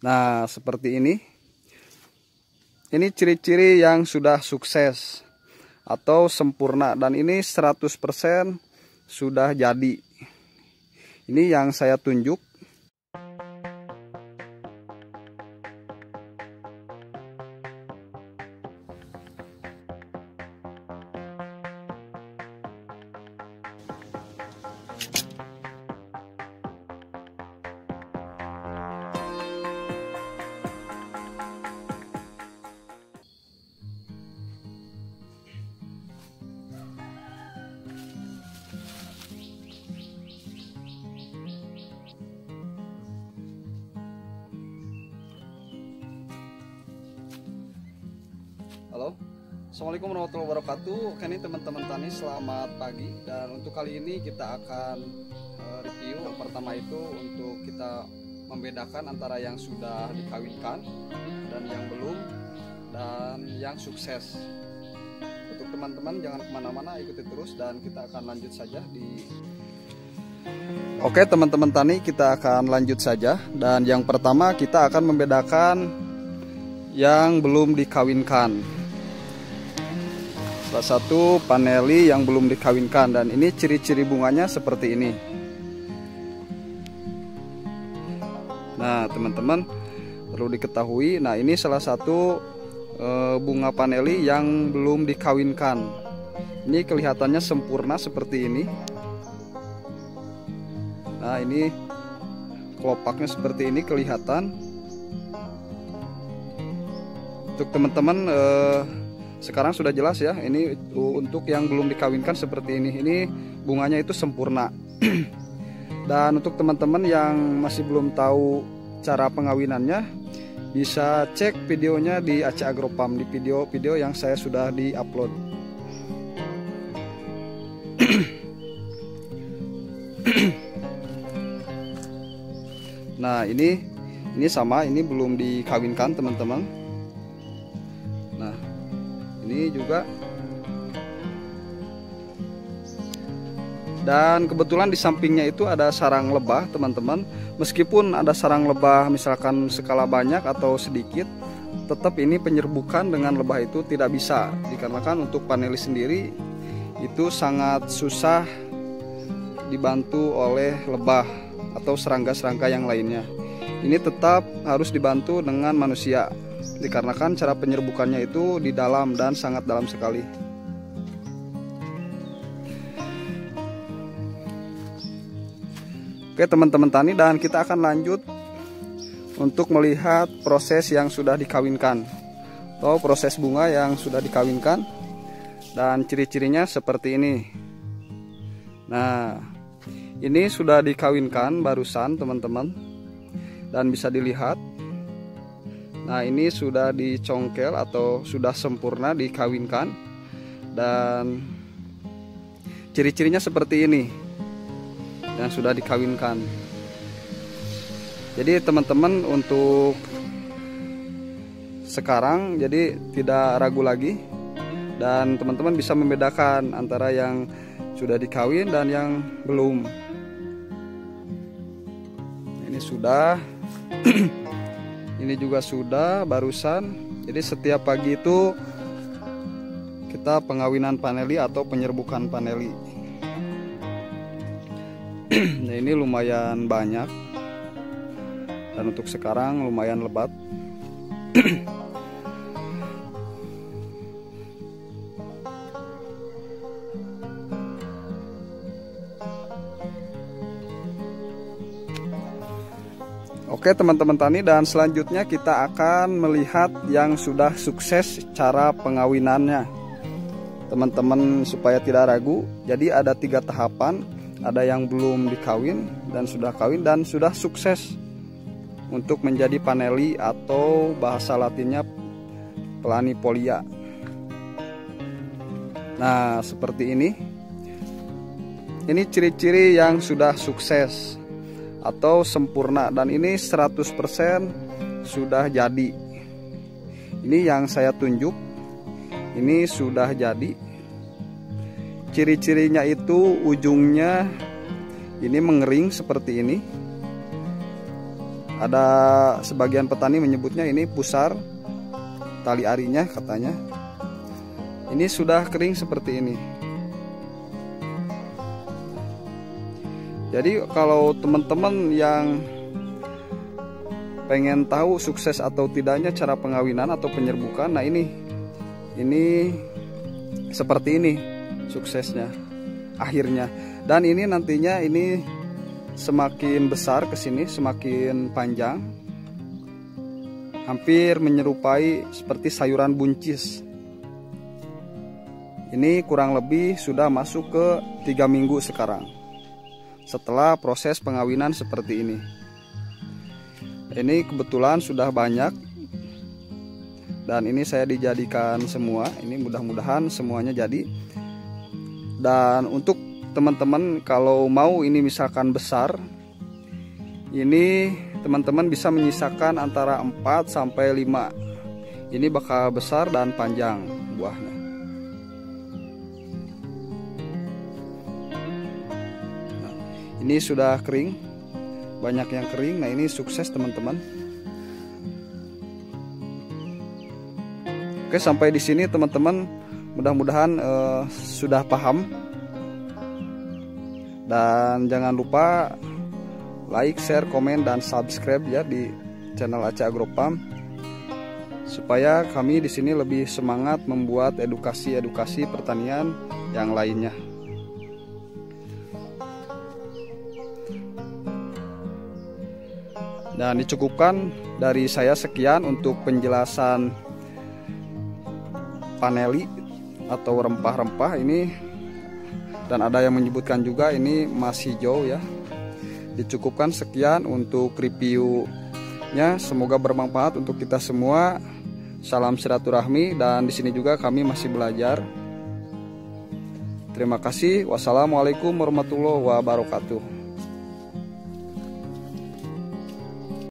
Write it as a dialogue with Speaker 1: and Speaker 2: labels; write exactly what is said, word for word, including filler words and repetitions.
Speaker 1: Nah, seperti ini. Ini ciri-ciri yang sudah sukses atau sempurna, dan ini seratus persen sudah jadi. Ini yang saya tunjuk. Halo, assalamualaikum warahmatullahi wabarakatuh. Oke nih teman-teman tani, selamat pagi. Dan untuk kali ini kita akan uh, review. Yang pertama itu untuk kita membedakan antara yang sudah dikawinkan dan yang belum, dan yang sukses. Untuk teman-teman jangan kemana-mana, ikuti terus dan kita akan lanjut saja di. Oke teman-teman tani, kita akan lanjut saja. Dan yang pertama kita akan membedakan yang belum dikawinkan. Salah satu paneli yang belum dikawinkan, dan ini ciri-ciri bunganya seperti ini. Nah teman-teman perlu diketahui, nah ini salah satu e, bunga paneli yang belum dikawinkan. Ini kelihatannya sempurna seperti ini. Nah ini kelopaknya seperti ini kelihatan. Untuk teman-teman e, sekarang sudah jelas ya, ini untuk yang belum dikawinkan seperti ini. Ini bunganya itu sempurna. Dan untuk teman-teman yang masih belum tahu cara pengawinannya, bisa cek videonya di Aceh Agropam, di video-video yang saya sudah di-upload. Nah, ini ini sama, ini belum dikawinkan, teman-teman. Nah, ini juga. Dan kebetulan di sampingnya itu ada sarang lebah, teman-teman. Meskipun ada sarang lebah misalkan skala banyak atau sedikit, tetap ini penyerbukan dengan lebah itu tidak bisa, dikarenakan untuk paneli sendiri itu sangat susah dibantu oleh lebah atau serangga-serangga yang lainnya. Ini tetap harus dibantu dengan manusia, dikarenakan cara penyerbukannya itu di dalam dan sangat dalam sekali. Oke teman-teman tani, dan kita akan lanjut untuk melihat proses yang sudah dikawinkan atau proses bunga yang sudah dikawinkan, dan ciri-cirinya seperti ini. Nah ini sudah dikawinkan barusan teman-teman, dan bisa dilihat. Nah ini sudah dicongkel atau sudah sempurna dikawinkan, dan ciri-cirinya seperti ini yang sudah dikawinkan. Jadi teman-teman untuk sekarang jadi tidak ragu lagi, dan teman-teman bisa membedakan antara yang sudah dikawin dan yang belum. Ini sudah. Ini juga sudah barusan. Jadi setiap pagi itu kita pengawinan paneli atau penyerbukan paneli. Nah ini lumayan banyak, dan untuk sekarang lumayan lebat. Oke teman-teman tani, dan selanjutnya kita akan melihat yang sudah sukses cara pengawinannya. Teman-teman supaya tidak ragu, jadi ada tiga tahapan. Ada yang belum dikawin, dan sudah kawin, dan sudah sukses untuk menjadi paneli atau bahasa latinnya planifolia. Nah seperti ini. Ini ciri-ciri yang sudah sukses atau sempurna, dan ini seratus persen sudah jadi. Ini yang saya tunjuk, ini sudah jadi. Ciri-cirinya itu ujungnya ini mengering seperti ini. Ada sebagian petani menyebutnya ini pusar tali arinya katanya. Ini sudah kering seperti ini. Jadi kalau teman-teman yang pengen tahu sukses atau tidaknya cara pengawinan atau penyerbukan, nah ini ini seperti ini suksesnya akhirnya. Dan ini nantinya ini semakin besar ke sini, semakin panjang, hampir menyerupai seperti sayuran buncis. Ini kurang lebih sudah masuk ke tiga minggu sekarang setelah proses pengawinan seperti ini. Ini kebetulan sudah banyak, dan ini saya dijadikan semua. Ini mudah-mudahan semuanya jadi. Dan untuk teman-teman kalau mau ini misalkan besar, ini teman-teman bisa menyisakan antara empat sampai lima. Ini bakal besar dan panjang buahnya. Nah, ini sudah kering, banyak yang kering. Nah, ini sukses teman-teman. Oke, sampai di sini teman-teman, mudah-mudahan uh, sudah paham. Dan jangan lupa like, share, komen, dan subscribe ya di channel Aceh Agropam, supaya kami di sini lebih semangat membuat edukasi-edukasi pertanian yang lainnya. Dan dicukupkan dari saya sekian untuk penjelasan paneli atau rempah-rempah ini. Dan ada yang menyebutkan juga ini mas hijau ya. Dicukupkan sekian untuk reviewnya. Semoga bermanfaat untuk kita semua. Salam silaturahmi, dan di sini juga kami masih belajar. Terima kasih. Wassalamualaikum warahmatullahi wabarakatuh.